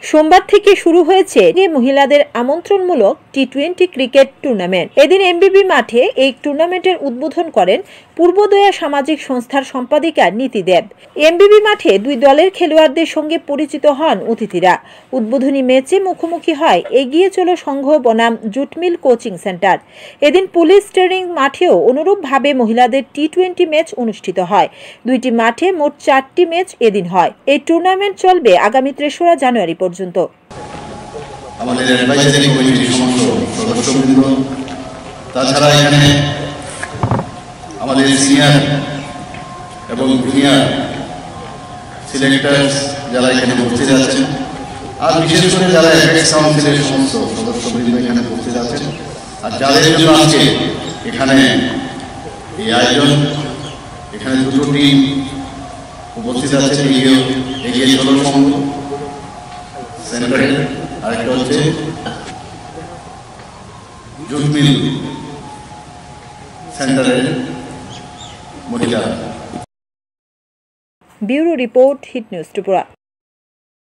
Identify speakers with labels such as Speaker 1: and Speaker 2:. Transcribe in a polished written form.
Speaker 1: সোমবার থেকে শুরু হয়েছে মহিলাদের আমন্ত্রণমূলক টি-20 ক্রিকেট টুর্নামেন্ট। এদিন এমবিবি মাঠে এই টুর্নামেন্টের উদ্বোধন করেন পূর্বদয়া সামাজিক সংস্থার সম্পাদিকা নীতি দেব। এমবিবি মাঠে দুই দলের খেলোয়াড়দের সঙ্গে পরিচিত হন অতিথিরা। উদ্বোধনী ম্যাচে মুখোমুখি হয় এগিয়ে চলো সংঘ বনাম জুটমিল কোচিং সেন্টার। এদিন পুলিশ ট্রেনিং মাঠেও অনুরূপভাবে মহিলাদের টি-20 ম্যাচ অনুষ্ঠিত হয়। দুইটি মাঠে মোট 4টি ম্যাচ এদিন হয়। এই টুর্নামেন্ট চলবে আগামী 3রা জানুয়ারি পর্যন্ত।
Speaker 2: আমাদের অ্যাডভাইজারি কমিটির সমস্ত সদস্যবৃন্দ, তাছাড়া এখানে আমাদের সিনিয়র এবং জুনিয়র সিলেক্টর যারা এখানে উপস্থিত আছেন, আর বিশেষ করে যারা অ্যাপেক্স কাউন্সিলের সমস্ত সদস্যবৃন্দ এখানে উপস্থিত আছেন, আর যাদের জন্য আজকে এখানে এই আয়োজন, এখানে দুটো টিম উপস্থিত আছে। এগিয়ে চলো সংঘ সেন্টারে, আরেকটা হচ্ছে জুটমিল সেন্টারের মহিলা।
Speaker 1: Bureau report, hit news Tripura.